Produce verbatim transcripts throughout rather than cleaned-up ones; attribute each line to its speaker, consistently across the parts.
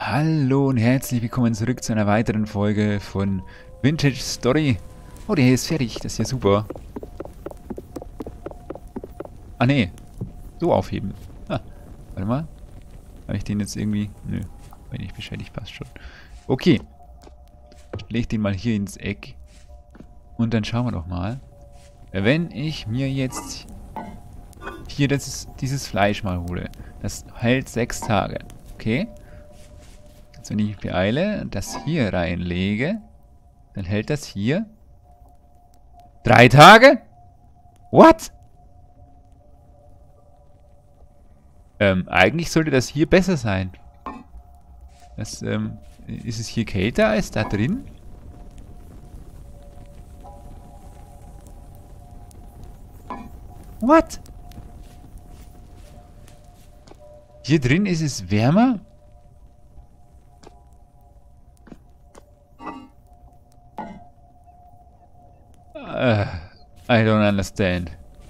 Speaker 1: Hallo und herzlich willkommen zurück zu einer weiteren Folge von Vintage Story. Oh, der hier ist fertig. Das ist ja super. Ah, nee. So aufheben. Ah, warte mal. Habe ich den jetzt irgendwie... Nö. Wenn ich beschädigt, passt schon. Okay. Ich lege den mal hier ins Eck. Und dann schauen wir doch mal. Wenn ich mir jetzt hier das, dieses Fleisch mal hole. Das hält sechs Tage. Okay. Wenn ich mich beeile und das hier reinlege, dann hält das hier drei Tage? What? Ähm, eigentlich sollte das hier besser sein. Das, ähm, ist es hier kälter als da drin? What? Hier drin ist es wärmer? I don't understand.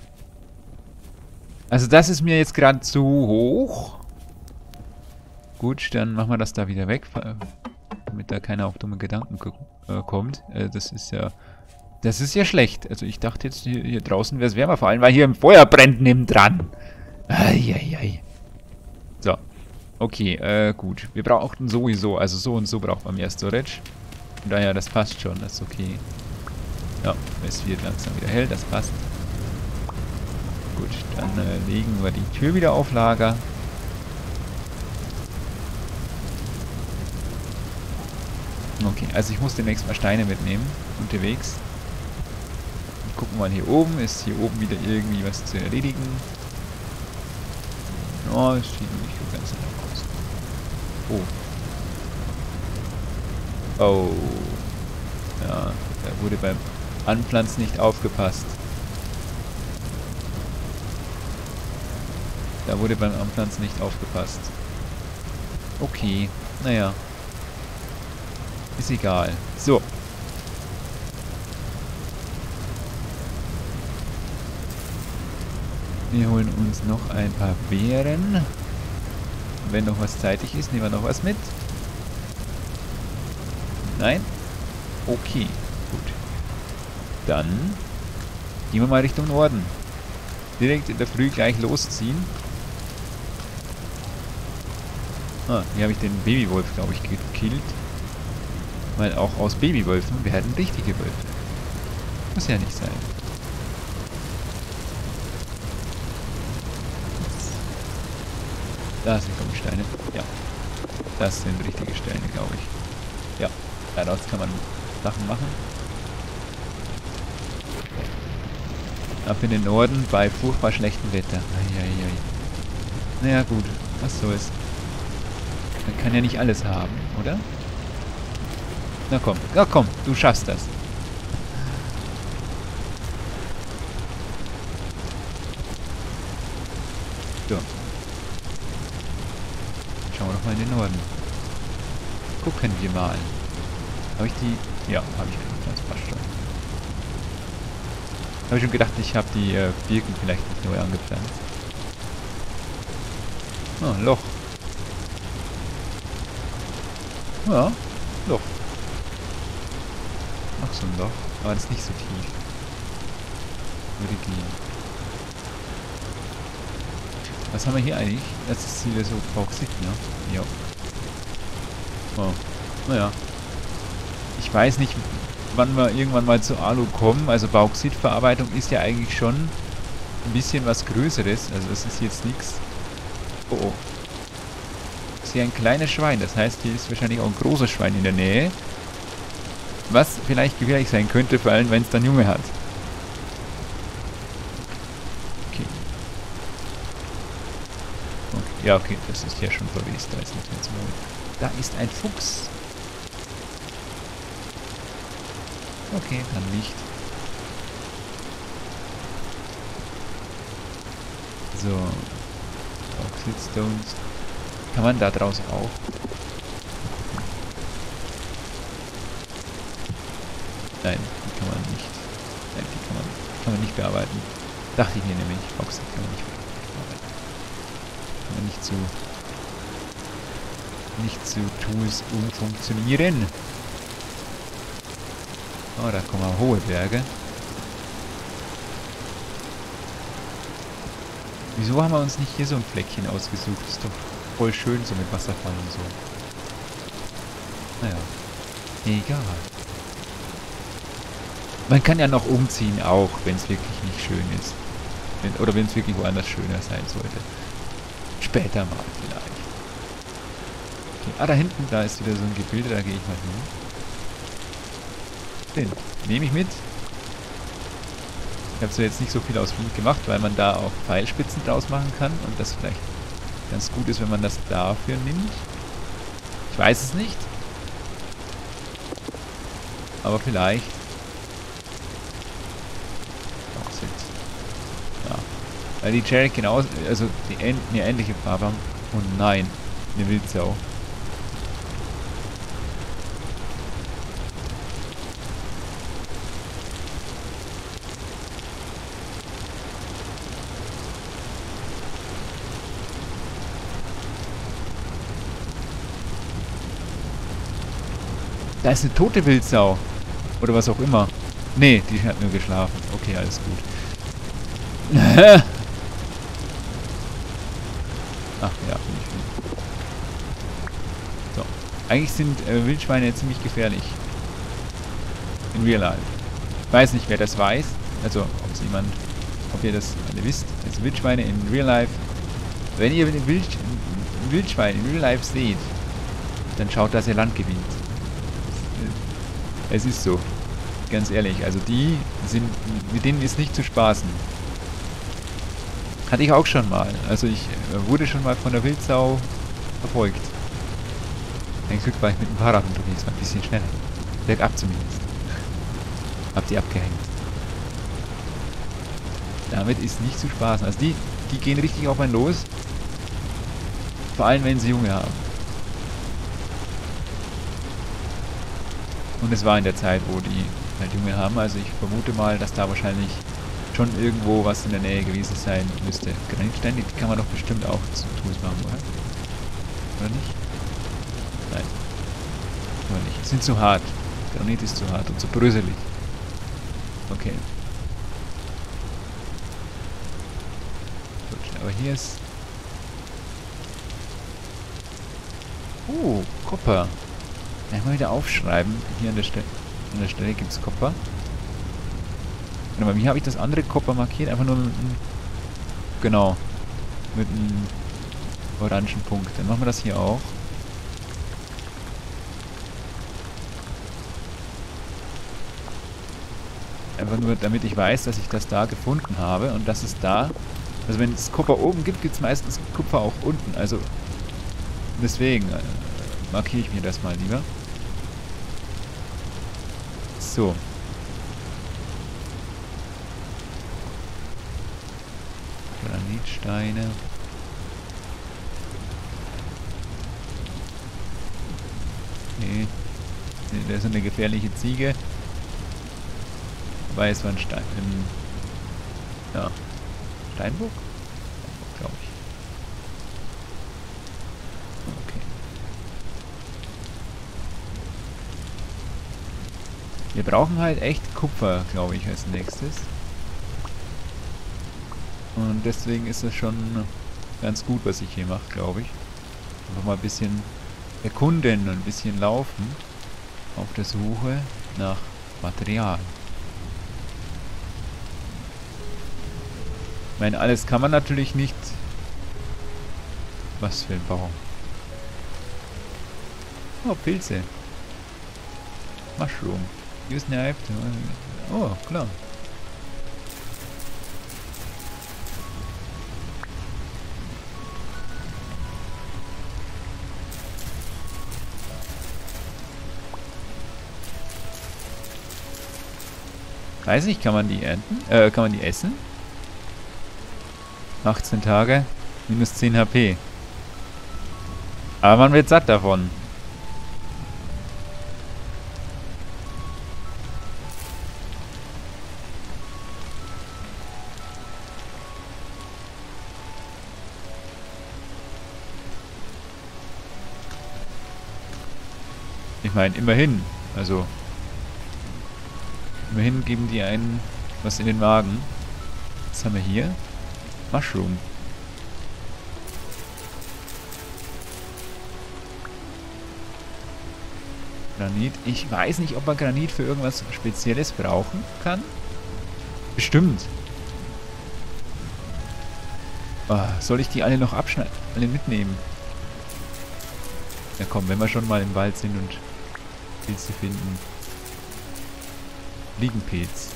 Speaker 1: Also das ist mir jetzt gerade zu hoch. Gut, dann machen wir das da wieder weg, damit da keiner auf dumme Gedanken äh, kommt. Äh, das ist ja... Das ist ja schlecht. Also ich dachte jetzt, hier, hier draußen wäre es wärmer, vor allem, weil hier im Feuer brennt nebendran. Eieiei. So. Okay, äh, gut. Wir brauchten sowieso, also so und so braucht man mehr Storage. Von daher, das passt schon, das ist okay. Ja, es wird langsam wieder hell, das passt. Gut, dann äh, legen wir die Tür wieder auf Lager. Okay, also ich muss demnächst mal Steine mitnehmen, unterwegs. Und gucken mal hier oben, ist hier oben wieder irgendwie was zu erledigen. Oh, es sieht noch nicht so ganz danach aus. Oh. Oh. Ja, da wurde beim Anpflanzen nicht aufgepasst. Da wurde beim Anpflanzen nicht aufgepasst. Okay, naja. Ist egal. So. Wir holen uns noch ein paar Beeren. Wenn noch was zeitig ist, nehmen wir noch was mit. Nein? Okay, gut. Dann gehen wir mal Richtung Norden. Direkt in der Früh gleich losziehen. Ah, hier habe ich den Babywolf, glaube ich, gekillt. Weil auch aus Babywölfen werden richtige Wölfe. Muss ja nicht sein. Da sind, glaube ich, Steine. Ja. Das sind richtige Steine, glaube ich. Ja, daraus kann man Sachen machen. Ab in den Norden bei furchtbar schlechtem Wetter. Eieiei. Naja, gut. Was soll's. Man kann ja nicht alles haben, oder? Na komm. Na komm, du schaffst das. So. Schauen wir doch mal in den Norden. Gucken wir mal. Habe ich die... Ja, habe ich gemacht. Das passt schon. Habe ich schon gedacht, ich habe die äh, Birken vielleicht nicht neu angepflanzt. Ah, Loch. Ja, Loch. Noch so ein Loch. Aber das ist nicht so tief. Würde gehen. Was haben wir hier eigentlich? Das ist wieder so Bauxit, ne? Ja. Oh. Naja. Ich weiß nicht, wann wir irgendwann mal zu Alu kommen. Also Bauxitverarbeitung ist ja eigentlich schon ein bisschen was Größeres. Also das ist jetzt nichts. Oh oh. Ich sehe ein kleines Schwein. Das heißt, hier ist wahrscheinlich auch ein großes Schwein in der Nähe. Was vielleicht gefährlich sein könnte, vor allem wenn es dann Junge hat. Okay. Okay. Ja, okay, das ist ja schon verwest. Da ist nichts mehr zu holen. Da ist ein Fuchs. Okay, dann nicht. So. Bauxit Stones. Kann man da draußen auch? Nein, die kann man nicht. Nein, die kann man, kann man nicht bearbeiten. Dachte ich mir nämlich. Bauxit kann man nicht bearbeiten. Kann man nicht zu nicht zu Tools umfunktionieren. Oh, da kommen auch hohe Berge. Wieso haben wir uns nicht hier so ein Fleckchen ausgesucht? Ist doch voll schön so mit Wasserfall und so. Naja, egal. Man kann ja noch umziehen auch, wenn es wirklich nicht schön ist. Wenn, oder wenn es wirklich woanders schöner sein sollte. Später mal vielleicht. Okay. Ah, da hinten, da ist wieder so ein Gebilde, da gehe ich mal hin. Den nehme ich mit. Ich habe so jetzt nicht so viel aus Flint gemacht, weil man da auch Pfeilspitzen draus machen kann und das vielleicht ganz gut ist, wenn man das dafür nimmt. Ich weiß es nicht. Aber vielleicht. Auch sind. Ja. Weil die Cherry genau, also die eine ähnliche Farbe haben. Und nein, eine Wildsau. Da ist eine tote Wildsau. Oder was auch immer. Nee, die hat nur geschlafen. Okay, alles gut. Ach ja, bin ich gut. So. Eigentlich sind äh, Wildschweine ziemlich gefährlich. In Real Life. Ich weiß nicht, wer das weiß. Also, ob es jemand, ob ihr das alle wisst. Also Wildschweine in Real Life. Wenn ihr ein Wild, Wildschwein in Real Life seht, dann schaut, dass ihr Land gewinnt. Es ist so. Ganz ehrlich. Also die sind, mit denen ist nicht zu spaßen. Hatte ich auch schon mal. Also ich wurde schon mal von der Wildsau verfolgt. Ein Glück war ich mit dem Fahrrad unterwegs, war ein bisschen schneller. Bergab zumindest. Hab die abgehängt. Damit ist nicht zu spaßen. Also die, die gehen richtig auf einen los. Vor allem, wenn sie Junge haben. Und es war in der Zeit, wo die halt Junge haben. Also ich vermute mal, dass da wahrscheinlich schon irgendwo was in der Nähe gewesen sein müsste. Granitsteine, die kann man doch bestimmt auch zu Tools machen, oder? Oder nicht? Nein. Oder nicht. Die sind zu hart. Granit ist zu hart und zu bröselig. Okay. Gut, aber hier ist... Oh, Kupfer. Mal wieder aufschreiben. Hier an der Stelle, an der Stelle gibt es Kupfer. Warte mal, wie habe ich das andere Kupfer markiert? Einfach nur mit einem... Genau. Mit einem orangen Punkt. Dann machen wir das hier auch. Einfach nur, damit ich weiß, dass ich das da gefunden habe und dass es da... Also wenn es Kupfer oben gibt, gibt es meistens Kupfer auch unten. Also deswegen äh, markiere ich mir das mal lieber. So. Granitsteine. Nee. Da ist eine gefährliche Ziege. Weil es war ein Stein. Ein, ja. Steinbock? Steinbock, glaube ich. Okay. Wir brauchen halt echt Kupfer, glaube ich, als nächstes. Und deswegen ist es schon ganz gut, was ich hier mache, glaube ich. Einfach mal ein bisschen erkunden und ein bisschen laufen auf der Suche nach Material. Ich meine, alles kann man natürlich nicht. Was für ein Baum. Oh, Pilze. Mushroom. Use knife. Oh, klar. Weiß nicht, kann man die ernten? Äh, kann man die essen? achtzehn Tage, minus zehn H P. Aber man wird satt davon. Ich meine, immerhin. Also, immerhin geben die einen was in den Magen. Was haben wir hier? Mushroom. Granit. Ich weiß nicht, ob man Granit für irgendwas Spezielles brauchen kann. Bestimmt. Oh, soll ich die alle noch abschneiden? Alle mitnehmen? Ja komm, wenn wir schon mal im Wald sind und Pilze finden. Fliegenpilz.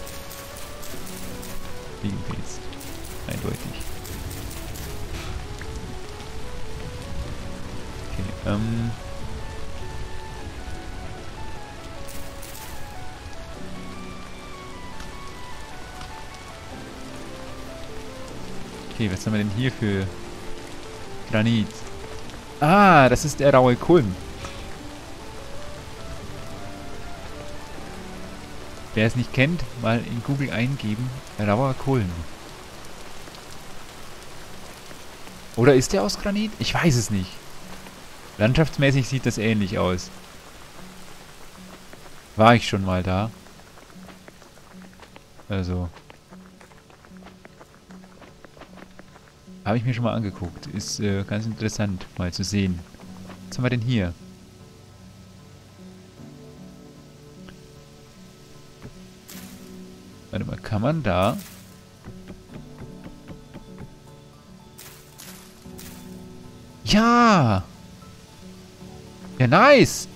Speaker 1: Fliegenpilz. Eindeutig. Okay, ähm... Okay, was haben wir denn hier für Granit? Ah, das ist der raue Kulm. Wer es nicht kennt, mal in Google eingeben. Rauer Kulm. Oder ist der aus Granit? Ich weiß es nicht. Landschaftsmäßig sieht das ähnlich aus. War ich schon mal da? Also... Habe ich mir schon mal angeguckt. Ist äh, ganz interessant, mal zu sehen. Was haben wir denn hier? Warte mal, kann man da... Ja! Ja, nice!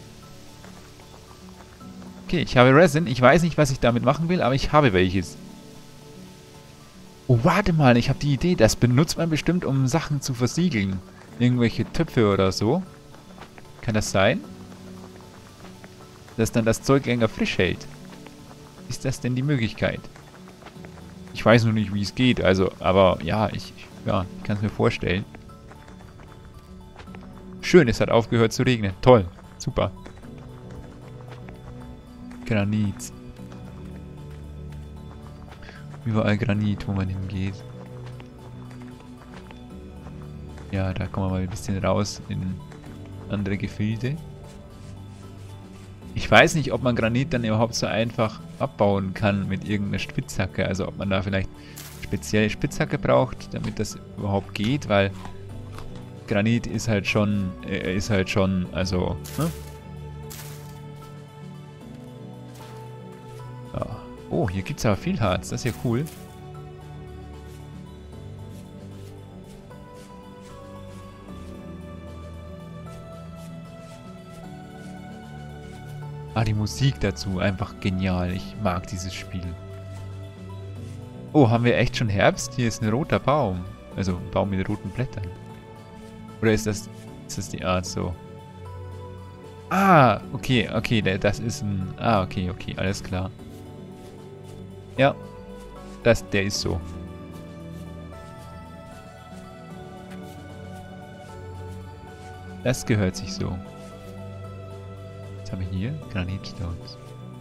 Speaker 1: Okay, ich habe Resin. Ich weiß nicht, was ich damit machen will, aber ich habe welches. Oh, warte mal, ich habe die Idee. Das benutzt man bestimmt, um Sachen zu versiegeln. Irgendwelche Töpfe oder so. Kann das sein? Dass dann das Zeug länger frisch hält. Ist das denn die Möglichkeit? Ich weiß noch nicht, wie es geht. Also, aber ja, ich, ja, ich kann es mir vorstellen. Schön, es hat aufgehört zu regnen. Toll, super. Granit. Überall Granit, wo man hingeht. Ja, da kommen wir mal ein bisschen raus in andere Gefilde. Ich weiß nicht, ob man Granit dann überhaupt so einfach abbauen kann mit irgendeiner Spitzhacke. Also ob man da vielleicht spezielle Spitzhacke braucht, damit das überhaupt geht, weil Granit ist halt schon, äh, ist halt schon, also, ne? Ja. Oh, hier gibt es aber viel Harz. Das ist ja cool. Ah, die Musik dazu. Einfach genial. Ich mag dieses Spiel. Oh, haben wir echt schon Herbst? Hier ist ein roter Baum. Also ein Baum mit roten Blättern. Oder ist das, ist das die Art so? Ah, okay, okay. Das ist ein... Ah, okay, okay. Alles klar. Ja, das, der ist so. Das gehört sich so. Was haben wir hier? Granitstones.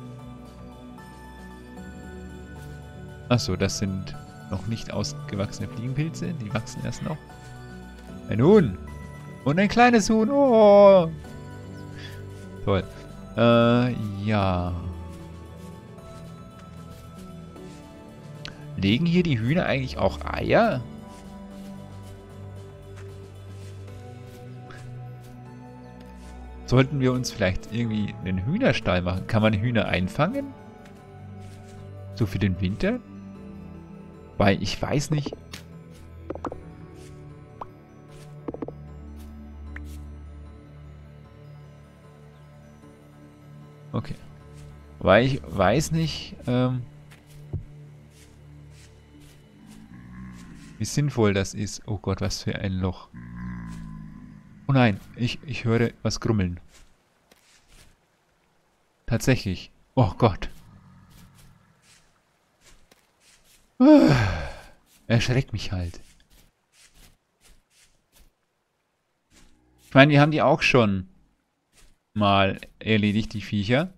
Speaker 1: Achso, das sind noch nicht ausgewachsene Fliegenpilze. Die wachsen erst noch. Ein Huhn. Und ein kleines Huhn. Oh. Toll. Äh, ja. Legen hier die Hühner eigentlich auch Eier? Sollten wir uns vielleicht irgendwie einen Hühnerstall machen? Kann man Hühner einfangen? So für den Winter? Weil ich weiß nicht. Okay. Weil ich weiß nicht, ähm, wie sinnvoll das ist. Oh Gott, was für ein Loch. Oh nein, ich, ich höre was grummeln. Tatsächlich. Oh Gott. Uh, erschreckt mich halt. Ich meine, wir haben die auch schon mal erledigt, die Viecher.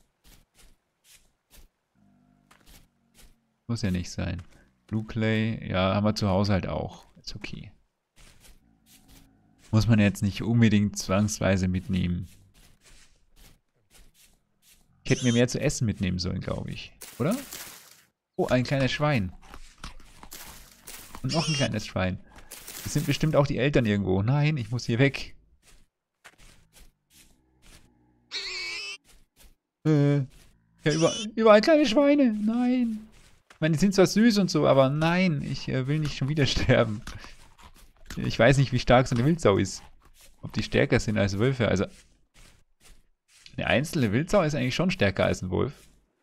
Speaker 1: Muss ja nicht sein. Blue Clay, ja, haben wir zu Hause halt auch. Ist okay. Muss man jetzt nicht unbedingt zwangsweise mitnehmen. Ich hätte mir mehr zu essen mitnehmen sollen, glaube ich. Oder? Oh, ein kleines Schwein. Und noch ein kleines Schwein. Das sind bestimmt auch die Eltern irgendwo. Nein, ich muss hier weg. Äh, ja, über, überall kleine Schweine. Nein. Ich meine, die sind zwar süß und so, aber nein, ich äh, will nicht schon wieder sterben. Ich weiß nicht, wie stark so eine Wildsau ist. Ob die stärker sind als Wölfe. Also, eine einzelne Wildsau ist eigentlich schon stärker als ein Wolf.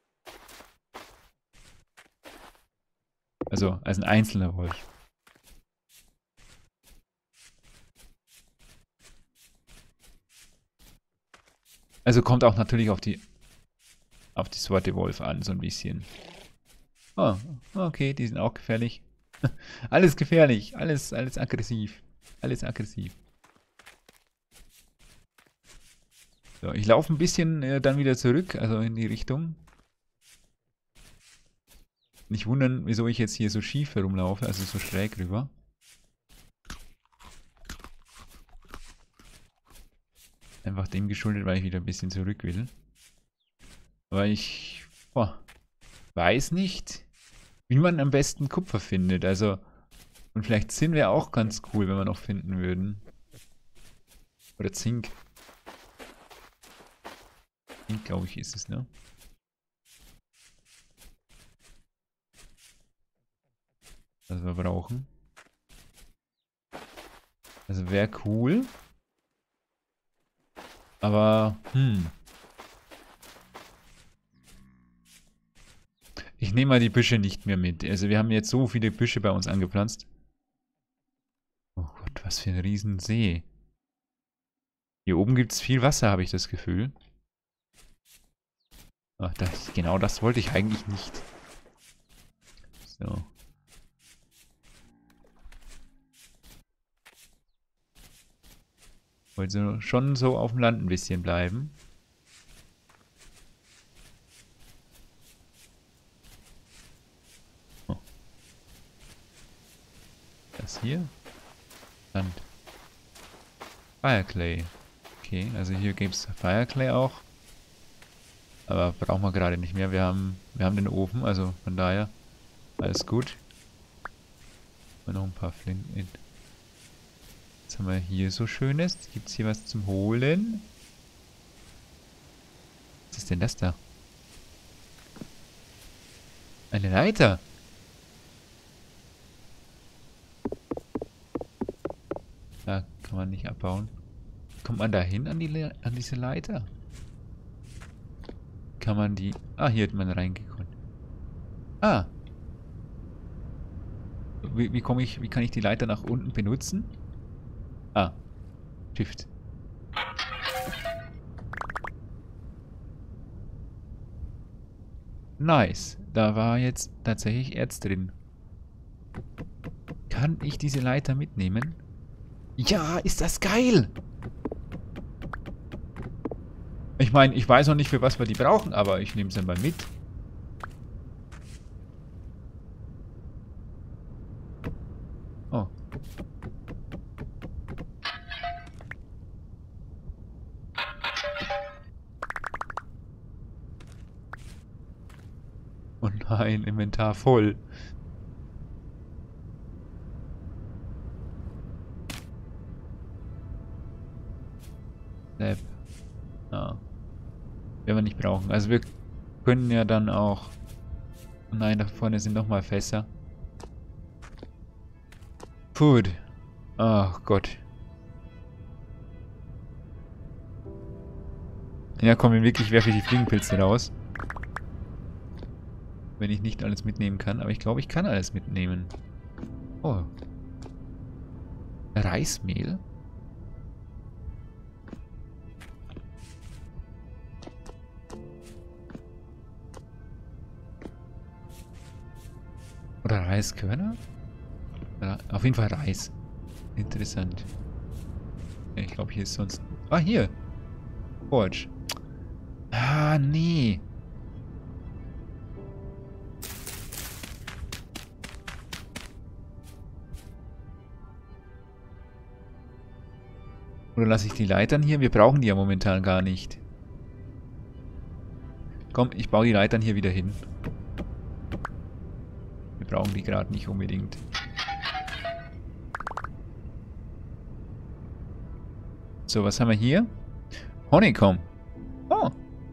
Speaker 1: Also, als ein einzelner Wolf. Also kommt auch natürlich auf die auf die Sorte Wolf an, so ein bisschen. Oh, okay, die sind auch gefährlich. Alles gefährlich, alles, alles aggressiv. Alles aggressiv. So, ich laufe ein bisschen äh, dann wieder zurück, also in die Richtung. Nicht wundern, wieso ich jetzt hier so schief herumlaufe, also so schräg rüber. Einfach dem geschuldet, weil ich wieder ein bisschen zurück will. Aber ich boah, weiß nicht, wie man am besten Kupfer findet. Also, und vielleicht Zinn wäre auch ganz cool, wenn wir noch finden würden. Oder Zink. Zink, glaube ich, ist es, ne? Was wir brauchen. Also wäre cool. Aber, hm. Ich nehme mal die Büsche nicht mehr mit. Also wir haben jetzt so viele Büsche bei uns angepflanzt. Oh Gott, was für ein Riesensee. Hier oben gibt es viel Wasser, habe ich das Gefühl. Ach, das, genau das wollte ich eigentlich nicht. So. Wollte schon so auf dem Land ein bisschen bleiben. Oh. Das hier? Land. Fireclay. Okay, also hier gibt es Fireclay auch. Aber brauchen wir gerade nicht mehr. Wir haben, wir haben den Ofen, also von daher alles gut. Und noch ein paar Flinten. Was haben wir hier so Schönes? Gibt es hier was zum Holen? Was ist denn das da? Eine Leiter. Da kann man nicht abbauen. Kommt man da hin an, die Le an diese Leiter? Kann man die... Ah, hier hat man reingekommen. Ah. Wie, wie komme ich... Wie kann ich die Leiter nach unten benutzen? Ah. Shift. Nice. Da war jetzt tatsächlich Erz drin. Kann ich diese Leiter mitnehmen? Ja, ist das geil! Ich meine, ich weiß noch nicht, für was wir die brauchen, aber ich nehme sie mal mit. Oh. Oh nein, Inventar voll. Lab. Ah. Werden wir nicht brauchen. Also wir können ja dann auch... Oh nein, da vorne sind nochmal Fässer. Food. Ach Gott. Ja komm, wirklich werfe ich die Fliegenpilze raus. Wenn ich nicht alles mitnehmen kann. Aber ich glaube, ich kann alles mitnehmen. Oh. Reismehl? Oder Reiskörner? Ja, auf jeden Fall Reis. Interessant. Ich glaube, hier ist sonst... Ah, hier. Forge. Ah, nee. Oder lasse ich die Leitern hier? Wir brauchen die ja momentan gar nicht. Komm, ich baue die Leitern hier wieder hin. Wir brauchen die gerade nicht unbedingt. So, was haben wir hier? Honeycomb. Oh.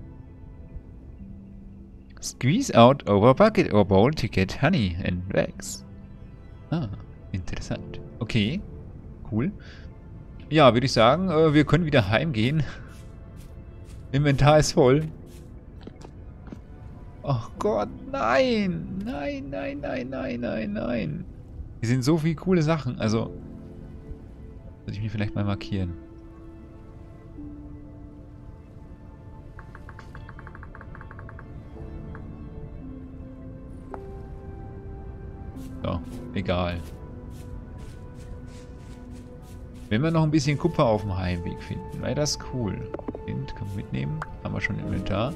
Speaker 1: Squeeze out over bucket or bowl to get honey and wax. Ah, interessant. Okay, cool. Ja, würde ich sagen, äh, wir können wieder heimgehen. Inventar ist voll. Ach Gott, nein! Nein, nein, nein, nein, nein, nein. Hier sind so viele coole Sachen. Also, sollte ich mich vielleicht mal markieren. So, egal. Wenn wir noch ein bisschen Kupfer auf dem Heimweg finden, wäre das cool. Wind, kann man mitnehmen. Haben wir schon im Inventar.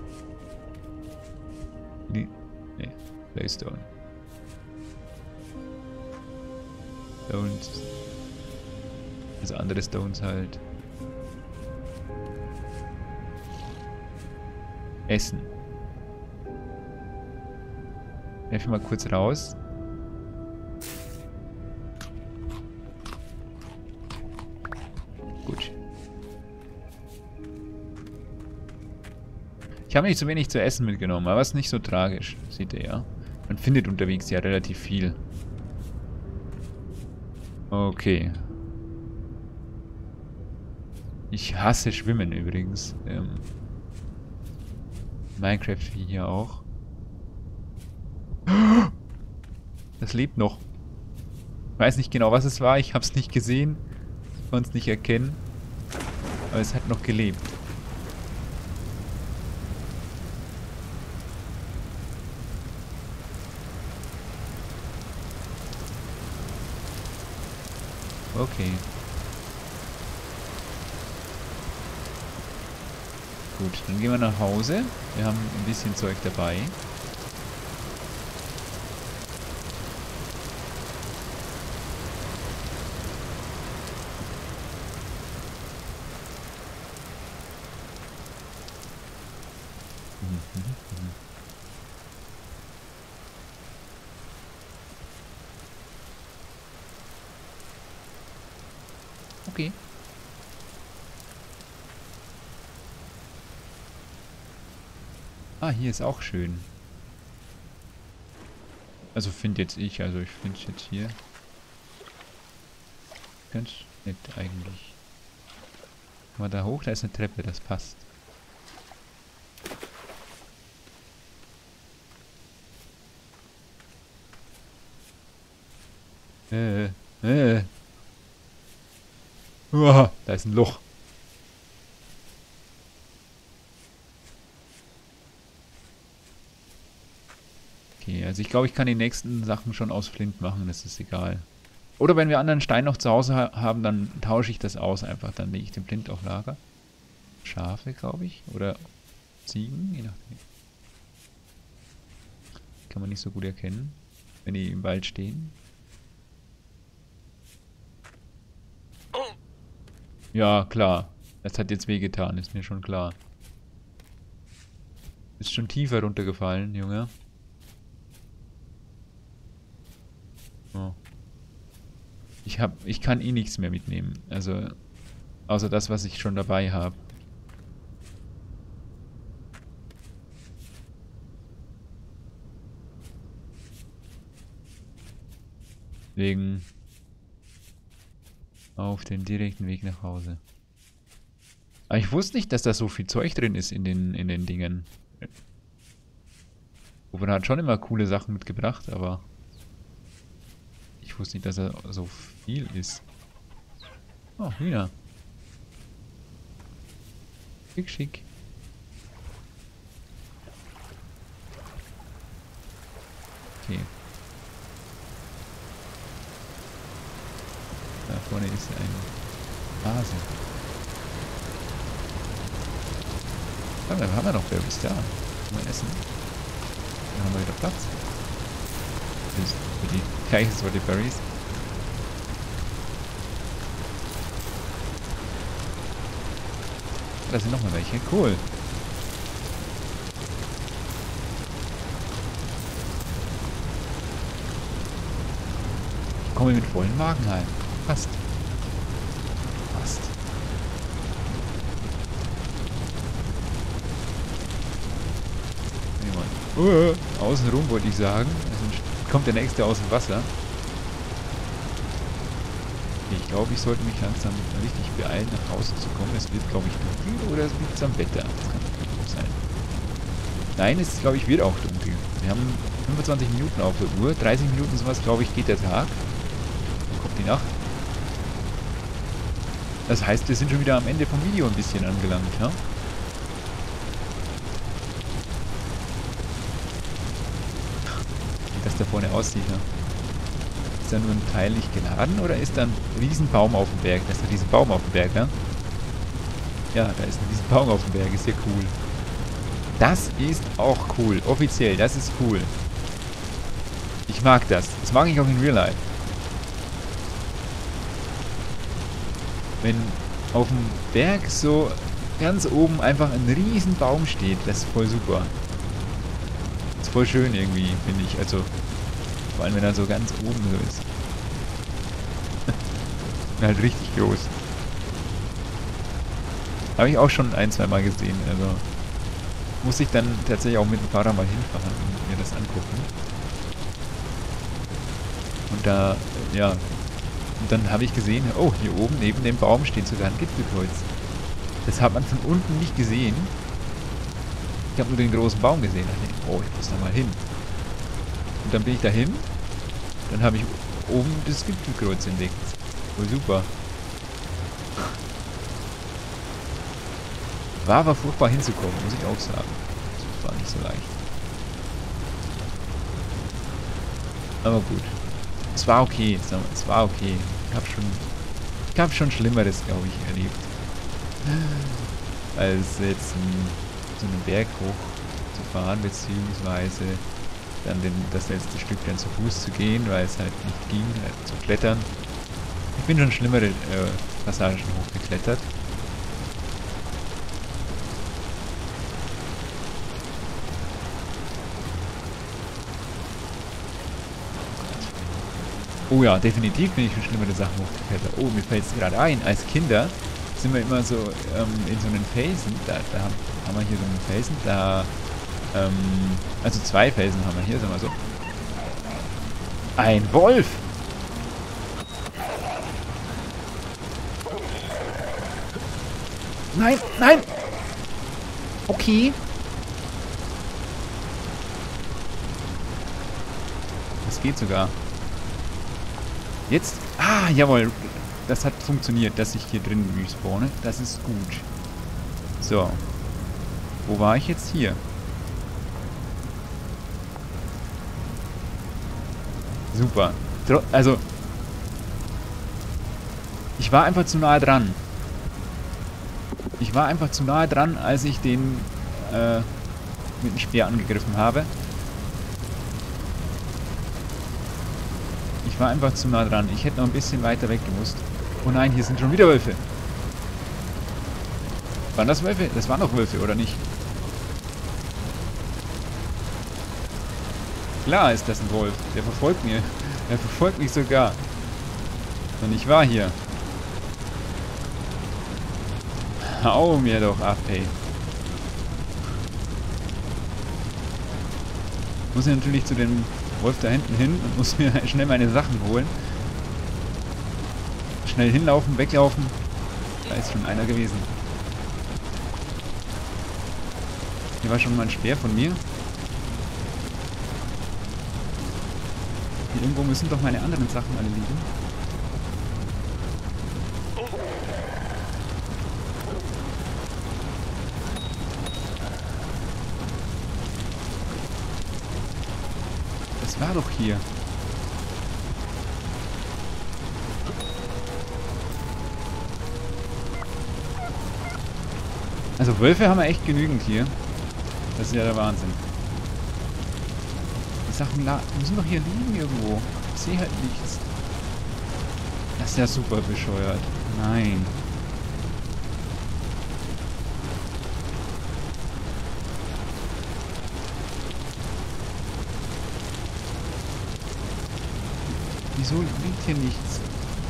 Speaker 1: Nee, nee. Playstone. Stones. Also andere Stones halt. Essen. Werfe ich mal kurz raus. Gut. Ich habe nicht zu wenig zu essen mitgenommen, aber ist nicht so tragisch. Seht ihr ja. Man findet unterwegs ja relativ viel. Okay. Ich hasse Schwimmen übrigens. Ähm, Minecraft wie hier auch. Das lebt noch. Ich weiß nicht genau, was es war. Ich habe es nicht gesehen. Ich konnte es nicht erkennen. Aber es hat noch gelebt. Okay. Gut, dann gehen wir nach Hause. Wir haben ein bisschen Zeug dabei. Okay. Ah, hier ist auch schön. Also finde jetzt ich, also ich finde es jetzt hier ganz nett eigentlich. Mal da hoch, da ist eine Treppe, das passt. Äh, äh. Uah, da ist ein Loch. Okay, also ich glaube, ich kann die nächsten Sachen schon aus Flint machen, das ist egal. Oder wenn wir anderen Stein noch zu Hause ha haben, dann tausche ich das aus einfach. Dann lege ich den Flint auf Lager. Schafe, glaube ich. Oder Ziegen, je nachdem. Kann man nicht so gut erkennen, wenn die im Wald stehen. Ja, klar. Das hat jetzt wehgetan, ist mir schon klar. Ist schon tiefer runtergefallen, Junge. Oh. Ich hab, ich kann eh nichts mehr mitnehmen. Also, außer das, was ich schon dabei habe. Deswegen auf den direkten Weg nach Hause. Aber ich wusste nicht, dass da so viel Zeug drin ist in den, in den Dingen. Oben hat schon immer coole Sachen mitgebracht, aber ich wusste nicht, dass er so viel ist. Oh, Hühner. Schick, schick. Okay. Da vorne ist ein Hase. Ah, dann haben wir noch wer bis da. Mal essen. Dann haben wir wieder Platz. Das ist für die Gleiches für die Berries. Da sind noch mal welche. Cool. komme mit vollen Wagen heim. Passt. Passt. Uh, außenrum wollte ich sagen. Also kommt der nächste aus dem Wasser. Ich glaube, ich sollte mich langsam richtig beeilen, nach Hause zu kommen. Es wird, glaube ich, dunkel oder es liegt am Wetter. Das kann nicht gut sein. Nein, es, glaube ich, wird auch dunkel. Wir haben fünfundzwanzig Minuten auf der Uhr. dreißig Minuten sowas, glaube ich, geht der Tag. Dann kommt die Nacht. Das heißt, wir sind schon wieder am Ende vom Video ein bisschen angelangt, ja? Wie das da vorne aussieht, ja? Ist da nur ein Teil nicht geladen oder ist da ein Riesenbaum auf dem Berg? Da ist ein Riesenbaum auf dem Berg, ja? Ja, da ist ein Riesenbaum auf dem Berg, ist ja cool. Das ist auch cool, offiziell, das ist cool. Ich mag das, das mag ich auch in Real Life. Wenn auf dem Berg so ganz oben einfach ein Riesenbaum steht, das ist voll super. Das ist voll schön irgendwie, finde ich, also... Vor allem, wenn er so ganz oben so ist. Halt richtig groß. Habe ich auch schon ein, zwei Mal gesehen. Also muss ich dann tatsächlich auch mit dem Fahrer mal hinfahren und mir das angucken. Und da, ja. Und dann habe ich gesehen, oh, hier oben neben dem Baum steht sogar ein Gipfelkreuz. Das hat man von unten nicht gesehen. Ich habe nur den großen Baum gesehen. Da dachte ich, oh, ich muss da mal hin. Und dann bin ich dahin, dann habe ich oben das Gipfelkreuz entdeckt. Voll super. War aber furchtbar hinzukommen, muss ich auch sagen. Das war nicht so leicht. Aber gut. Es war okay, es war okay. Ich habe schon, ich habe schon Schlimmeres, glaube ich, erlebt. Als jetzt in, so einen Berg hoch zu fahren, beziehungsweise dann den, das letzte Stück dann zu Fuß zu gehen, weil es halt nicht ging, halt zu klettern. Ich bin schon schlimmere äh, Passagen hochgeklettert. Oh ja, definitiv bin ich schon schlimmere Sachen hochgeklettert. Oh, mir fällt es gerade ein, als Kinder sind wir immer so ähm, in so einen Felsen, da, da haben wir hier so einen Felsen, da Ähm, also zwei Felsen haben wir hier, sagen wir so. Ein Wolf! Nein, nein! Okay. Das geht sogar. Jetzt? Ah, jawohl. Das hat funktioniert, dass ich hier drin respawne. Das ist gut. So. Wo war ich jetzt hier? Super. Also, ich war einfach zu nahe dran. Ich war einfach zu nahe dran, als ich den äh, mit dem Speer angegriffen habe. Ich war einfach zu nah dran. Ich hätte noch ein bisschen weiter weg gemusst. Oh nein, hier sind schon wieder Wölfe. Waren das Wölfe? Das waren doch Wölfe, oder nicht? Klar ist das ein Wolf. Der verfolgt mir. Er verfolgt mich sogar. Und ich war hier. Hau mir doch ab, ey. Muss ich natürlich zu dem Wolf da hinten hin und muss mir schnell meine Sachen holen. Schnell hinlaufen, weglaufen. Da ist schon einer gewesen. Hier war schon mal ein Speer von mir. Hier irgendwo müssen doch meine anderen Sachen alle liegen. Das war doch hier. Also Wölfe haben wir echt genügend hier. Das ist ja der Wahnsinn. Die Sachen müssen doch hier liegen irgendwo. Ich sehe halt nichts. Das ist ja super bescheuert. Nein. wieso liegt hier nichts?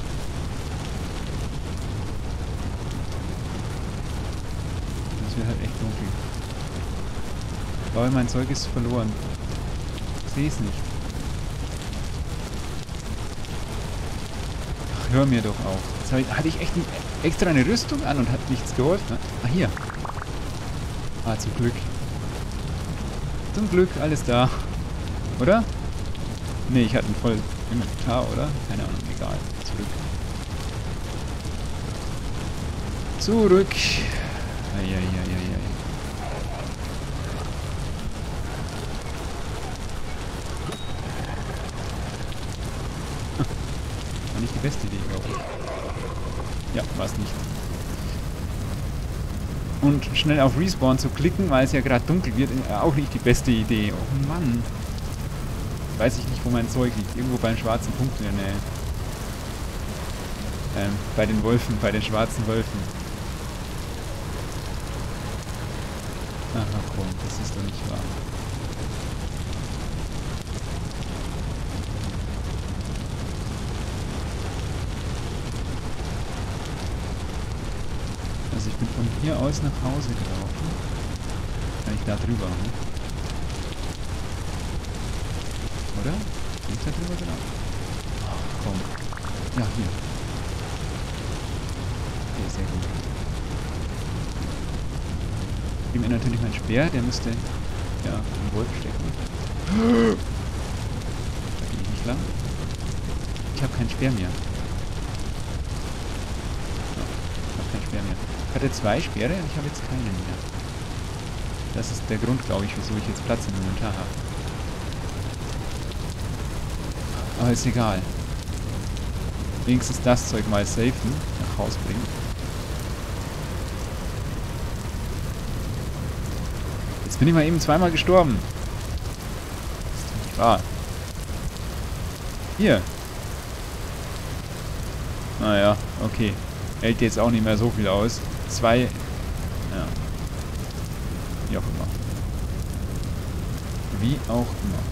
Speaker 1: Das wird halt echt dunkel. Ich glaube, mein Zeug ist verloren. Ich sehe es nicht. Ach, hör mir doch auf. Jetzt hatte ich echt ein, extra eine Rüstung an und hat nichts geholfen. Ah, hier. Ah, zum Glück. Zum Glück, alles da. Oder? Ne, ich hatte ein volles Inventar, oder? Keine Ahnung, egal. Zurück. Zurück. Eieieiei. War nicht die beste Idee, glaube ich. Ja, war es nicht. Und schnell auf Respawn zu klicken, weil es ja gerade dunkel wird, auch nicht die beste Idee. Oh Mann. Weiß ich nicht, wo mein Zeug liegt. Irgendwo beim schwarzen Punkt in der Nähe. Ähm, bei den Wölfen, bei den schwarzen Wölfen. Aha, komm, das ist doch nicht wahr. Also ich bin von hier aus nach Hause gelaufen. Kann ich da drüber, ne? Oder? Bin ich da drüber gelaufen? Ach, komm. Ja, hier. Okay, sehr gut. Ich gebe mir natürlich meinen Speer, der müsste ja im Wolf stecken. Da gehe ich nicht lang. Ich habe keinen Speer mehr. Ja, ich habe keinen Speer mehr. Ich hatte zwei Speere und ich habe jetzt keinen mehr. Das ist der Grund, glaube ich, wieso ich jetzt Platz im Inventar habe. Aber ist egal. Wenigstens das Zeug mal safen, nach Haus bringen. Jetzt bin ich mal eben zweimal gestorben. Das ist doch nicht wahr. Hier. Naja, okay. Hält jetzt auch nicht mehr so viel aus. Zwei. Ja. Wie auch immer. Wie auch immer.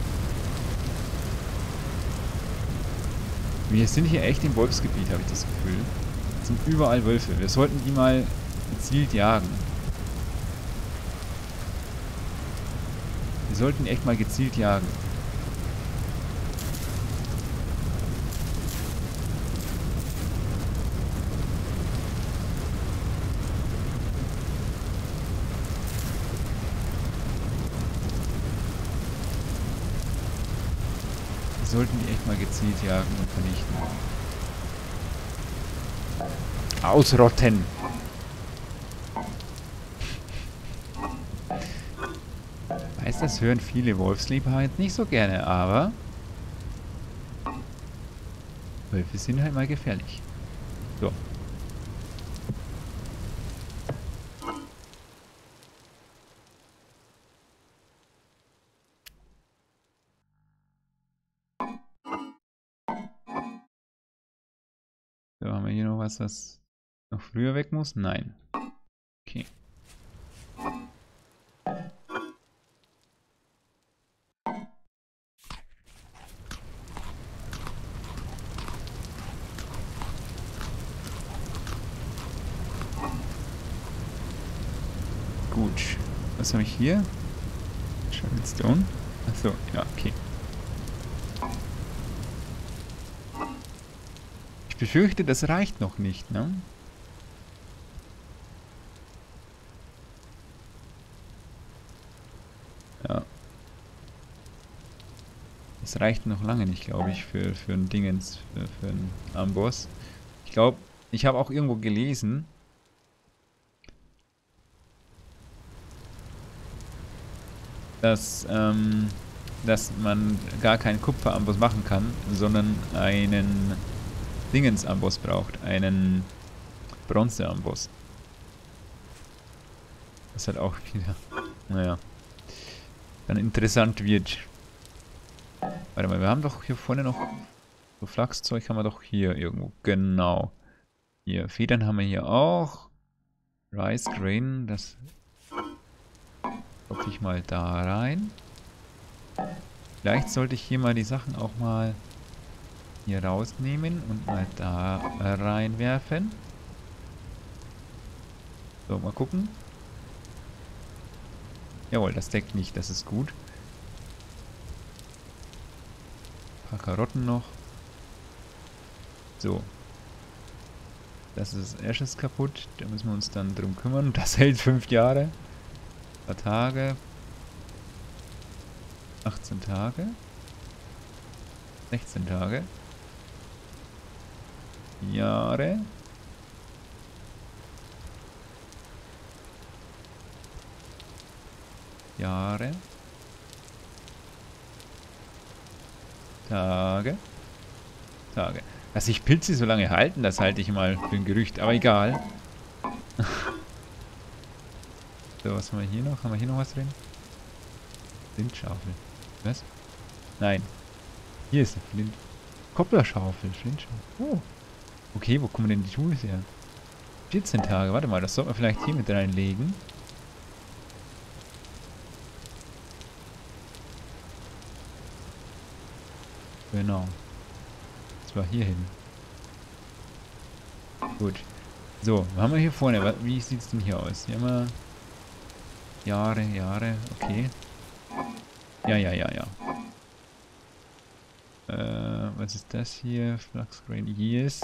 Speaker 1: Wir sind hier echt im Wolfsgebiet, habe ich das Gefühl. Es sind überall Wölfe. Wir sollten die mal gezielt jagen. Wir sollten echt mal gezielt jagen. Wir sollten die echt mal gezielt jagen und vernichten. Ausrotten! Ich weiß, das hören viele Wolfsliebhaber jetzt nicht so gerne, aber Wölfe sind halt mal gefährlich. So. So, haben wir hier noch was, was noch früher weg muss? Nein. Okay. Gut. Was habe ich hier? Stone. Achso, ja, okay. Ich befürchte, das reicht noch nicht, ne? Ja. Das reicht noch lange nicht, glaube ich, für, für ein Dingens, für, für einen Amboss. Ich glaube, ich habe auch irgendwo gelesen, dass, ähm, dass man gar keinen Kupferamboss machen kann, sondern einen Dingensamboss braucht, einen Bronzeamboss. Das halt auch wieder, naja, dann interessant wird. Warte mal, wir haben doch hier vorne noch so Flachszeug haben wir doch hier irgendwo. Genau. Hier, Federn haben wir hier auch. Rice Grain, das klopfe ich mal da rein. Vielleicht sollte ich hier mal die Sachen auch mal hier rausnehmen und mal da reinwerfen. So, mal gucken. Jawohl, das deckt nicht, das ist gut. Ein paar Karotten noch. So. Das ist Ash ist kaputt. Da müssen wir uns dann drum kümmern. Das hält fünf Jahre. Ein paar Tage. achtzehn Tage. sechzehn Tage. Jahre. Jahre. Tage. Tage. Dass sich Pilze so lange halten, das halte ich mal für ein Gerücht. Aber egal. So, was haben wir hier noch? Haben wir hier noch was drin? Flintschaufel. Was? Nein. Hier ist eine Flint. Kopplerschaufel. Flintschaufel. Oh. Okay, wo kommen denn die Tools her? vierzehn Tage. Warte mal, das sollten wir vielleicht hier mit reinlegen. Genau. Das war hier hin. Gut. So, was haben wir hier vorne? Wie sieht es denn hier aus? Hier haben wir Jahre, Jahre, okay. Ja, ja, ja, ja. Äh, was ist das hier? Flux Grain Years.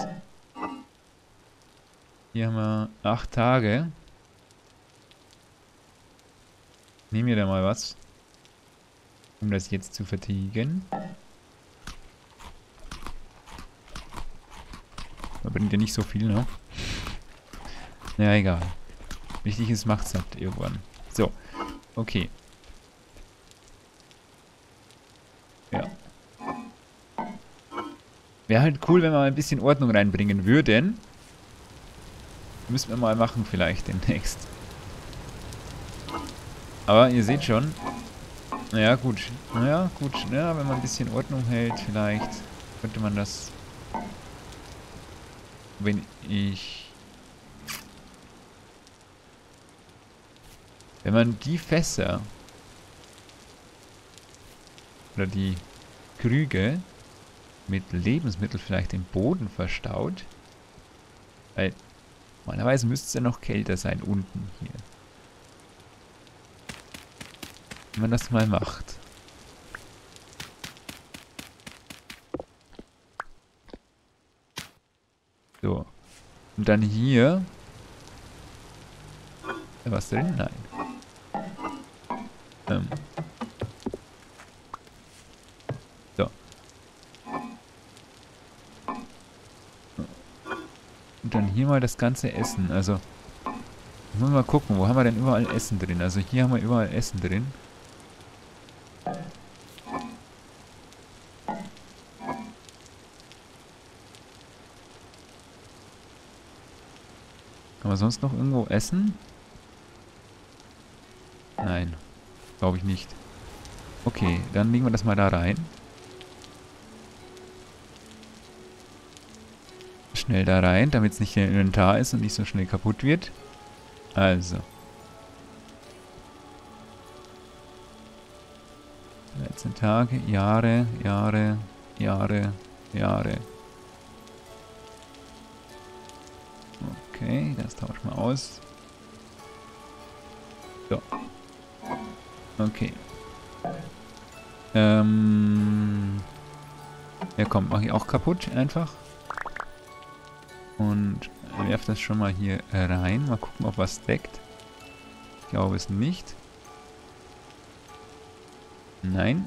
Speaker 1: Hier haben wir acht Tage. Nehmen wir da mal was, um das jetzt zu vertilgen. Da bringt ja nicht so viel, ne? Naja, egal. Wichtig ist, macht's halt irgendwann. So, okay. Ja. Wäre halt cool, wenn wir mal ein bisschen Ordnung reinbringen würden. Müssen wir mal machen vielleicht demnächst. Aber ihr seht schon. Naja, gut. Naja, gut. Ja, wenn man ein bisschen Ordnung hält, vielleicht könnte man das... Wenn ich... Wenn man die Fässer oder die Krüge mit Lebensmitteln vielleicht im Boden verstaut, weil normalerweise müsste es ja noch kälter sein unten hier. Wenn man das mal macht. So. Und dann hier. Ist da was drin? Nein. Ähm. So. Und dann hier mal das ganze Essen. Also, müssen wir mal gucken, wo haben wir denn überall Essen drin? Also hier haben wir überall Essen drin. Kann man sonst noch irgendwo essen? Nein. Glaube ich nicht. Okay, dann legen wir das mal da rein. Schnell da rein, damit es nicht im Inventar ist und nicht so schnell kaputt wird. Also. dreizehn Tage, Jahre, Jahre, Jahre, Jahre. Okay, das tauschen wir aus. So. Okay. Ähm. Ja komm, mache ich auch kaputt einfach. Und werfe das schon mal hier rein. Mal gucken, ob was deckt. Ich glaube es nicht. Nein.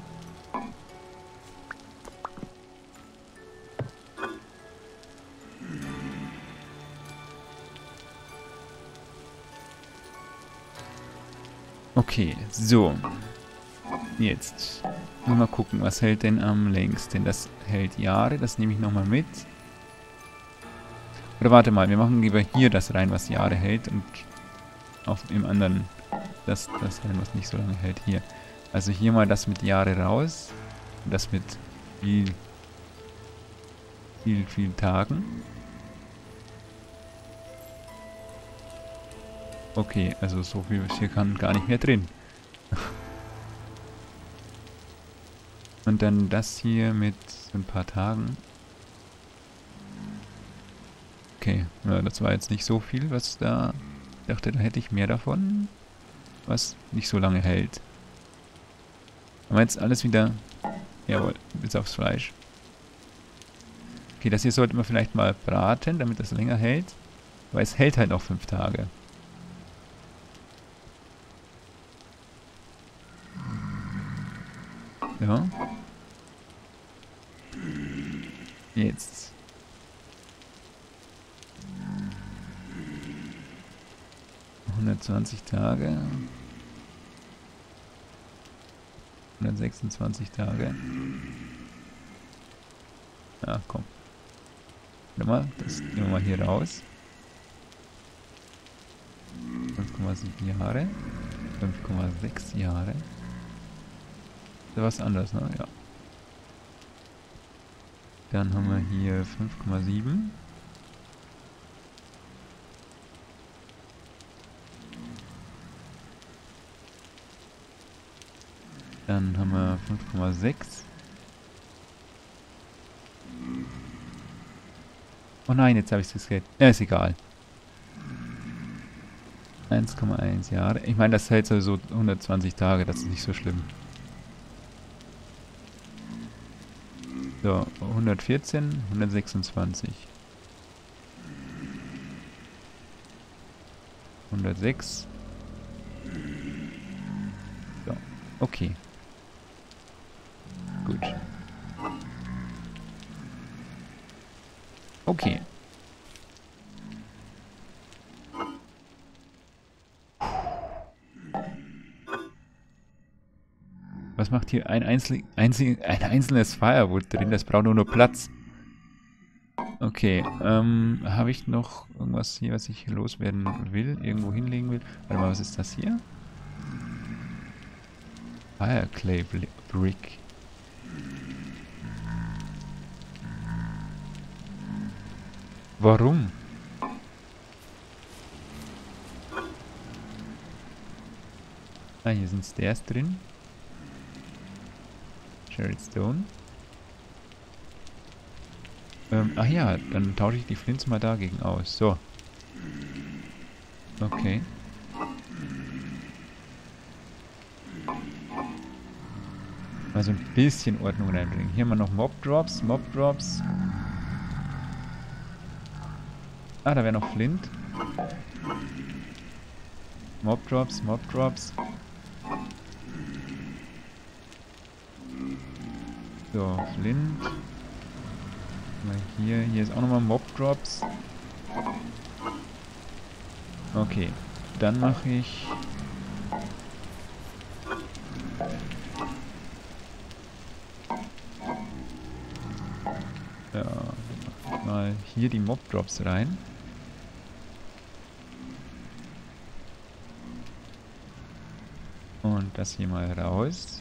Speaker 1: Okay, so. Jetzt. Mal gucken, was hält denn am längsten. Das hält Jahre, das nehme ich nochmal mit. Oder warte mal, wir machen lieber hier das rein, was Jahre hält. Und auf im anderen das, das rein, was nicht so lange hält. Hier. Also hier mal das mit Jahre raus. Und das mit viel, viel, viel Tagen. Okay, also so viel ist hier kann gar nicht mehr drin. Und dann das hier mit so ein paar Tagen. Okay, ja, das war jetzt nicht so viel, was da... Ich dachte, da hätte ich mehr davon, was nicht so lange hält. Aber jetzt alles wieder... Jawohl, bis aufs Fleisch. Okay, das hier sollte man vielleicht mal braten, damit das länger hält. Weil es hält halt noch fünf Tage. Ja. Jetzt. hundertzwanzig Tage. hundertsechsundzwanzig Tage. Ja, komm. Warte mal, das nehmen wir mal hier raus. fünf Komma sieben Jahre. fünf Komma sechs Jahre. Ist ja was anderes, ne? Ja. Dann haben wir hier fünf Komma sieben. Dann haben wir fünf Komma sechs. Oh nein, jetzt habe ich es gescannt. Ja, ist egal. eins Komma eins Jahre. Ich meine, das hält so hundertzwanzig Tage, das ist nicht so schlimm. So, hundertvierzehn, hundertsechsundzwanzig. hundertsechs. So, okay. Gut. Okay. Was macht hier ein, einzel einzel ein einzelnes Firewood drin? Das braucht nur noch Platz. Okay, ähm, habe ich noch irgendwas hier, was ich loswerden will? Irgendwo hinlegen will? Warte mal, was ist das hier? Fire Clay Brick. Warum? Ah, hier sind Stairs drin. Sherry Stone. Ähm, ach ja, dann tausche ich die Flints mal dagegen aus. So. Okay. Mal so ein bisschen Ordnung reinbringen. Hier haben wir noch Mob Drops, Mob Drops. Ah, da wäre noch Flint. Mob Drops, Mob Drops. So, Flint. Mal hier, hier ist auch nochmal Mob Drops. Okay, dann mache ich ja, mach ich mal hier die Mob Drops rein. Und das hier mal raus.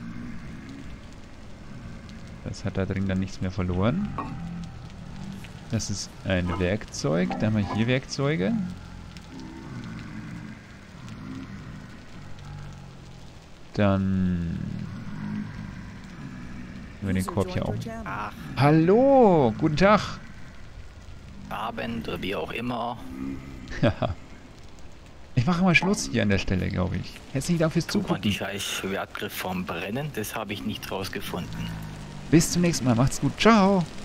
Speaker 1: Das hat da drin dann nichts mehr verloren. Das ist ein Werkzeug. Da haben wir hier Werkzeuge. Dann wir den Korb hier auch.
Speaker 2: Ach,
Speaker 1: Hallo, guten Tag.
Speaker 2: Abend oder wie auch immer.
Speaker 1: Ich mache mal Schluss hier an der Stelle, glaube ich. Herzlichen Dank fürs
Speaker 2: Guck mal, die
Speaker 1: Zugucken.
Speaker 2: scheiß Wertgriff vom Brennen, das habe ich nicht rausgefunden.
Speaker 1: Bis zum nächsten Mal. Macht's gut. Ciao.